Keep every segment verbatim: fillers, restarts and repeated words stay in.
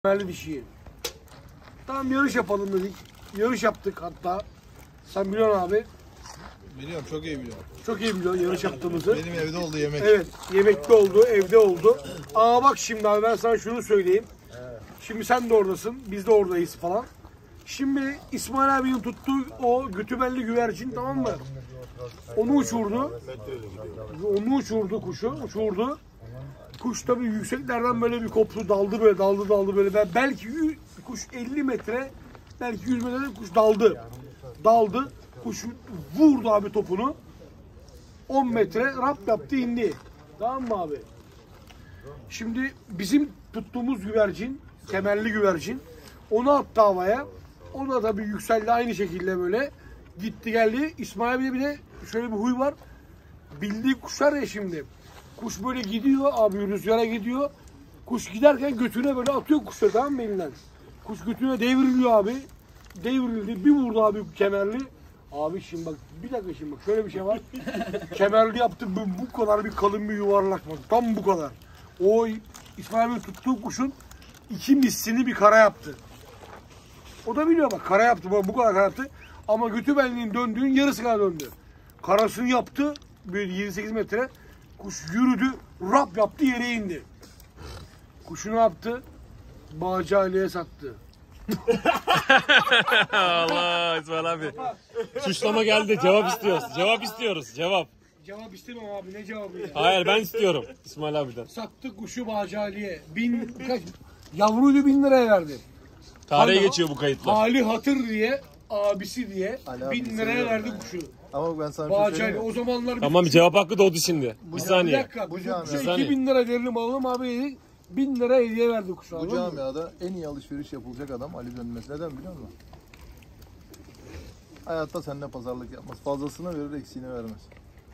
Merli dişi. Tamam yarış yapalım dedik. Yarış yaptık hatta. Sen biliyorsun abi. Biliyorum, çok iyi biliyorum. Çok iyi biliyorsun yarış yaptığımızı. Benim evde oldu yemek. Evet, yemekte oldu, evde oldu. Aa bak şimdi abi ben sana şunu söyleyeyim. Şimdi sen de oradasın, biz de oradayız falan. Şimdi İsmail abinin tuttuğu o gütübelli güvercin, tamam mı? Onu uçurdu. Onu uçurdu kuşu, uçurdu. Kuş tabii yükseklerden böyle bir koptu, daldı böyle, daldı daldı böyle. Ben belki kuş elli metre, belki yüz metre kuş daldı. Daldı. Kuş vurdu abi topunu. on metre rap yaptı, indi. Tamam mı abi? Şimdi bizim tuttuğumuz güvercin, kemerli güvercin, onu attı havaya. O da tabii yükseldi aynı şekilde böyle. Gitti geldi. İsmail abi de bir de şöyle bir huy var. Bildiği kuşlar ya şimdi. Kuş böyle gidiyor abi, rüzgara gidiyor. Kuş giderken götüne böyle atıyor kuşları, tamam mı elinden? Kuş götüne devriliyor abi. Devrildi. Bir vurdu abi kemerli. Abi şimdi bak bir dakika şimdi bak şöyle bir şey var. Kemerli yaptı bu, bu kadar bir kalın bir yuvarlak var. Tam bu kadar. O İsmail Bey tuttuğu kuşun iki mislini bir kara yaptı. O da biliyor bak kara yaptı, bu kadar kara yaptı. Ama götü benliğin döndüğün yarısı kadar döndü. Karasını yaptı böyle yedi sekiz metre. Kuş yürüdü, rap yaptı, yere indi. Kuşu ne yaptı? Bağcali'ye sattı. Allah İsmail abi. Suçlama geldi. Cevap istiyoruz. Cevap istiyoruz. Cevap. Cevap istemem abi, ne cevabı ya? Hayır ben istiyorum İsmail abiden. Sattı kuşu Bağcali'ye. Bin, kaç? Yavruydu bin liraya verdi. Tarihe Hali- geçiyor bu kayıtlar. Hali hatır diye, abisi diye Ali bin abi liraya seviyorum verdi ben. kuşu. Ama ben sana bir şey Bağcali söyleyeyim o mi? zamanlar bir Tamam bir cevap hakkı doğdu şimdi. Bir Bir saniye. dakika, bu Bu cami- kuşa Bir saniye. iki bin lira verelim alalım abi dedik. bin lira hediye verdi kuşa. Bu anladın mı? camiada en iyi alışveriş yapılacak adam Ali Dönmez. Neden biliyor musun? Hayatta seninle pazarlık yapmaz. Fazlasını verir, eksiğini vermez.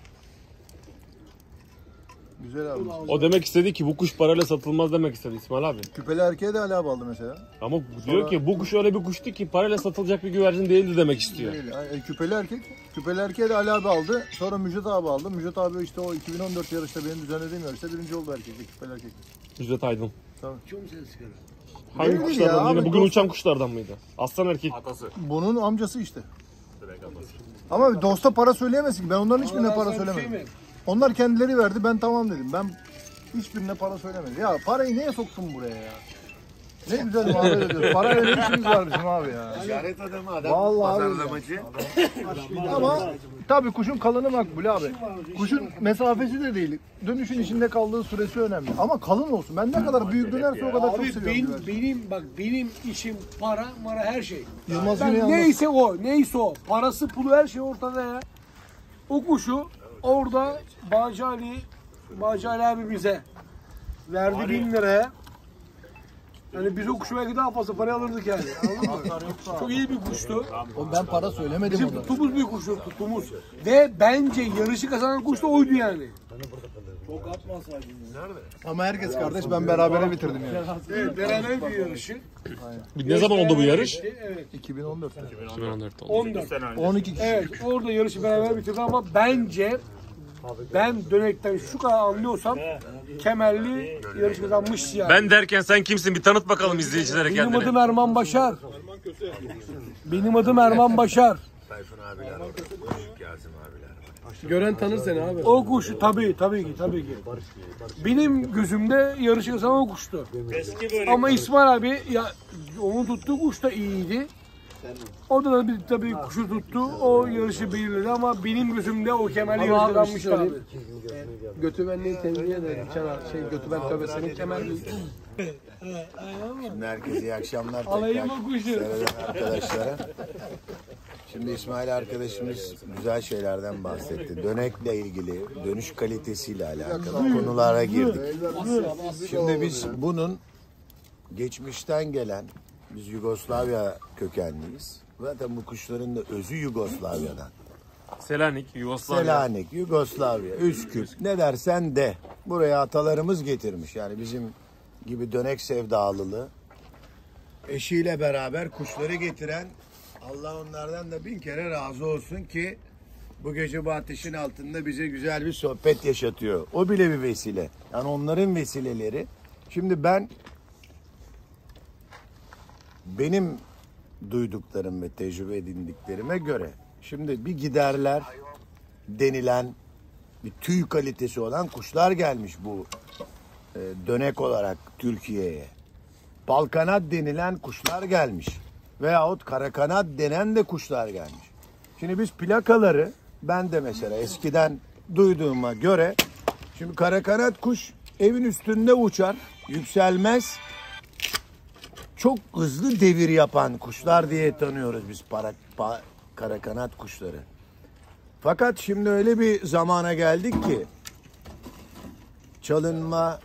Güzel abi. O demek istedi ki bu kuş parayla satılmaz demek istedi İsmail abi. Küpeli erkeğe de Ali abi aldı mesela. Ama diyor ki bu kuş öyle bir kuştu ki parayla satılacak bir güvercin değildi demek istiyor. Değil. E, küpeli erkek. Küpeli erkeğe de Ali abi aldı. Sonra Müjdat abi aldı. Müjdat abi işte o iki bin on dört yarışta benim düzenlediğim yarışta birinci oldu erkekte. Küpeli erkek. Müjdat Aydın. Çok mu sen sigara? Hangi Değil kuşlardan? ya Yine abi, bugün dost- uçan kuşlardan mıydı? Aslan erkek. Bunun amcası işte. Ama dosta para söyleyemezsin ki. Ben onların hiçbirine Ama ben para sana bir şey söylemedim. mi? Onlar kendileri verdi, ben tamam dedim. Ben hiçbirine para söylemedim. Ya parayı niye soktun buraya ya? Ne güzel muhabbet ediyoruz. Parayla ne işimiz var bizim abi ya? Ticaret adamı adam, Vallahi pazarlamacı. Ama tabii kuşun kalını makbul abi. Kuşun mesafesi de değil. Dönüşün içinde kaldığı süresi önemli. Ama kalın olsun. Ben ne kadar büyük dönerse o kadar çok Abi seviyorum. benim, güvercin. benim bak benim işim para, mara her şey. Yılmaz Ben Güney anlat- neyse o, neyse o. Parası, pulu her şey ortada ya. O kuşu orada Bağcali, Bağcali abi bize verdi bin liraya. Yani biz o kuşu belki daha fazla para alırdık yani. Anladın mı? Çok iyi bir kuştu. Oğlum ben para söylemedim Bizim ona. tuttuğumuz bir kuştu, tuttuğumuz. Ve bence yarışı kazanan kuş da oydu yani. Ama herkes kardeş, ben berabere bitirdim yani. Evet, beraber bir yarışı. Ne zaman oldu bu yarış? Evet, iki bin on dörtte. iki bin on dörtte oldu. on dört. on iki kişi. Evet, orada yarışı beraber bitirdi ama bence ben dönekten şu kadar anlıyorsam kemerli yarış kazanmıştı yani. Ben derken sen kimsin? Bir tanıt bakalım izleyicilere Benim kendini. adım Erman Başar. Benim adım Erman Başar. Tayfun abiler orada. Küçük Yazım abiler var. Gören tanır seni abi. O kuş tabii tabii ki tabii ki. Benim gözümde yarışı kazanan o kuştu. Ama İsmail abi ya onun tuttuğu kuş da iyiydi. O da bir tabii kuşu tuttu. O yarışı belirledi ama benim gözümde o kemerli Ama yarışı abi, kazanmıştı bir şey abi. Götü benliği temizliğe de diken şey götü ben tövbe senin kemerli. Şimdi herkese iyi akşamlar Alayım tekrar o kuşu. seyreden arkadaşlara. Şimdi İsmail arkadaşımız güzel şeylerden bahsetti. Dönekle ilgili, dönüş kalitesiyle alakalı konulara girdik. Şimdi biz bunun geçmişten gelen, biz Yugoslavya kökenliyiz. Zaten bu kuşların da özü Yugoslavya'dan. Selanik, Yugoslavya. Selanik, Yugoslavya, Üsküp ne dersen de buraya atalarımız getirmiş. Yani bizim gibi dönek sevdalılığı eşiyle beraber kuşları getiren Allah onlardan da bin kere razı olsun ki bu gece bu ateşin altında bize güzel bir sohbet yaşatıyor. O bile bir vesile. Yani onların vesileleri. Şimdi ben benim duyduklarım ve tecrübe edindiklerime göre şimdi bir giderler denilen bir tüy kalitesi olan kuşlar gelmiş bu e, dönek olarak Türkiye'ye. Balkanat denilen kuşlar gelmiş. Veyahut karakanat denen de kuşlar gelmiş. Şimdi biz plakaları ben de mesela eskiden duyduğuma göre şimdi karakanat kuş evin üstünde uçar, yükselmez. Çok hızlı devir yapan kuşlar diye tanıyoruz biz para, pa, karakanat kuşları. Fakat şimdi öyle bir zamana geldik ki çalınma,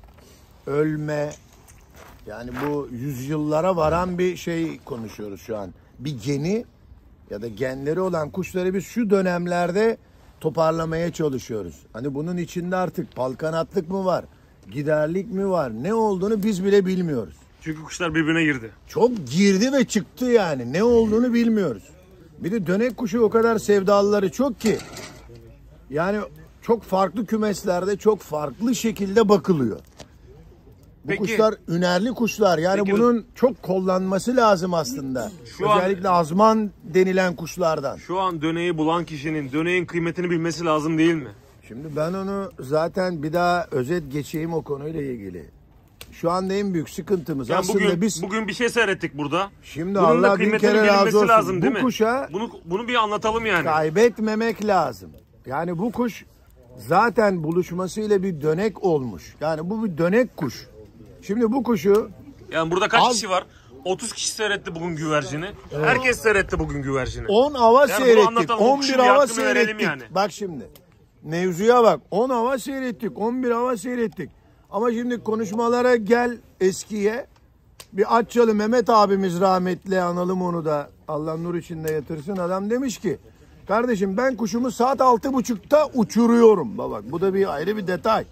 ölme, yani bu yüzyıllara varan bir şey konuşuyoruz şu an. Bir geni ya da genleri olan kuşları biz şu dönemlerde toparlamaya çalışıyoruz. Hani bunun içinde artık palkanatlık mı var, giderlik mi var, ne olduğunu biz bile bilmiyoruz. Çünkü kuşlar birbirine girdi. Çok girdi ve çıktı yani. Ne olduğunu bilmiyoruz. Bir de dönek kuşu o kadar sevdalıları çok ki. Yani çok farklı kümeslerde çok farklı şekilde bakılıyor. Bu Peki, kuşlar ünerli kuşlar. Yani peki, bunun çok kollanması lazım aslında. Şu an- Özellikle azman denilen kuşlardan. Şu an döneği bulan kişinin döneğin kıymetini bilmesi lazım değil mi? Şimdi ben onu zaten bir daha özet geçeyim o konuyla ilgili. Şu anda en büyük sıkıntımız Yani aslında bugün biz bugün bir şey seyrettik burada. şimdi Bunun da Allah bin kıymetini kere razı bilinmesi olsun. lazım değil Bu mi? kuşa Bunu bunu bir anlatalım yani. kaybetmemek lazım. Yani bu kuş zaten buluşmasıyla bir dönek olmuş. Yani bu bir dönek kuş. Şimdi bu kuşu Yani burada kaç Az- kişi var? otuz kişi seyretti bugün güvercini. Herkes seyretti bugün güvercini. on hava Yani bunu seyrettik. anlatalım, o on kuşun bir bir hava hakkını verelim seyrettik. yani. Bak şimdi. Mevzuya bak. on hava seyrettik. on bir hava seyrettik. Ama şimdi konuşmalara gel eskiye. Bir Atçalı Mehmet abimiz rahmetli, analım onu da. Allah nur içinde yatırsın. Adam demiş ki kardeşim ben kuşumu saat altı buçukta uçuruyorum. Bak bu da bir ayrı bir detay.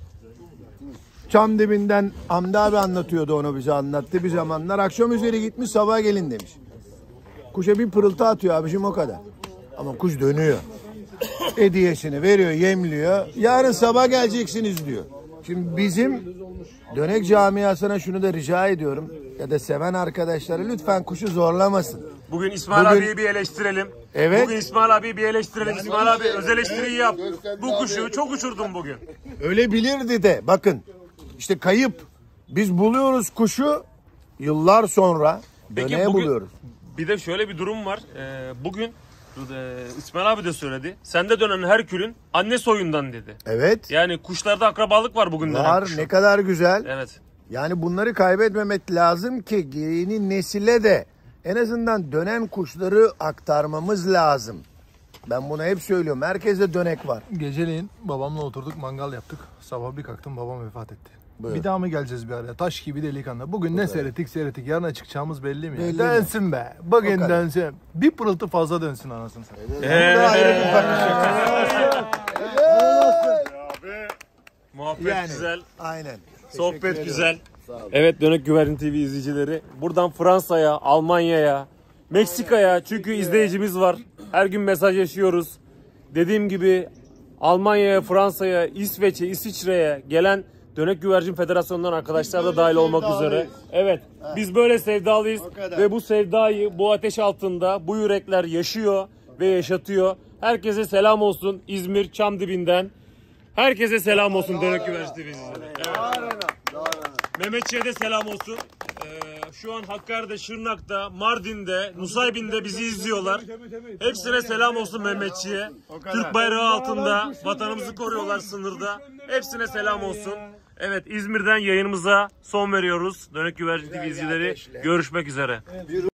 Çam dibinden Hamdi abi anlatıyordu, onu bize anlattı bir zamanlar. Akşam üzeri gitmiş, sabah gelin demiş. Kuşa bir pırıltı atıyor abicim, o kadar. Ama kuş dönüyor. Hediyesini veriyor, yemliyor. Yarın sabah geleceksiniz diyor. Şimdi bizim dönek camiasına şunu da rica ediyorum. Ya da seven arkadaşları lütfen kuşu zorlamasın. Bugün İsmail Bugün- abiyi bir eleştirelim. Evet. Bugün İsmail abiyi bir eleştirelim. İsmail abi öz eleştiriyi yap. Bu kuşu çok uçurdun bugün. Öyle bilirdi de bakın. İşte kayıp. Biz buluyoruz kuşu yıllar sonra. Peki Döneğe bugün buluyoruz. bir de şöyle bir durum var. Ee, bugün e, İsmail abi de söyledi. Sende dönen Herkül'ün anne soyundan dedi. Evet. Yani kuşlarda akrabalık var bugün dönen Var, kuşun. ne kadar güzel. Evet. Yani bunları kaybetmemek lazım ki yeni nesile de en azından dönen kuşları aktarmamız lazım. Ben bunu hep söylüyorum. Herkeste dönek var. Geceleyin babamla oturduk, mangal yaptık. Sabah bir kalktım, babam vefat etti. Buyur. Bir daha mı geleceğiz bir araya? Taş gibi delikanlı. Bugün ne seyrettik seyrettik. Yarına çıkacağımız belli mi? Belli mi? Dönsün be. O Bugün kadar. dönsün. Bir pırıltı fazla dönsün anasını satayım. Bu da ayrı bir bakış. Muhabbet Yani, güzel. aynen. Sohbet Teşekkür güzel. Evet Dönek Güvercin T V izleyicileri. Buradan Fransa'ya, Almanya'ya, Meksika'ya, çünkü izleyicimiz var. Her gün mesajlaşıyoruz. Dediğim gibi Almanya'ya, Fransa'ya, İsveç'e, İsviçre'ye gelen Dönek Güvercin Federasyonu'ndan arkadaşlar da dahil olmak üzere. Evet, biz böyle sevdalıyız ve bu sevdayı bu ateş altında bu yürekler yaşıyor ve yaşatıyor. Herkese selam olsun İzmir Çamdibi'nden. Herkese selam olsun Dönek Güvercin T V izleyicileri. Evet. Mehmetçiğe de selam olsun. Ee, şu an Hakkari'de, Şırnak'ta, Mardin'de, Nusaybin'de bizi izliyorlar. Hepsine selam olsun Mehmetçiğe. Türk bayrağı altında vatanımızı koruyorlar sınırda. Hepsine selam olsun. Evet, İzmir'den yayınımıza son veriyoruz. Dönek Güvercin T V izleyicileri, görüşmek üzere.